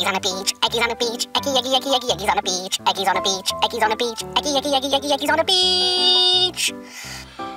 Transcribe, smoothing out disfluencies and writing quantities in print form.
Eggy's on a beach, Eggy's on a beach, Eggy, Eggy, Eggy, Eggy, Eggy's on a beach, Eggy's on a beach, Eggy's on a beach, Eggy, Eggy, Eggy, Eggy, Eggy's on a beach.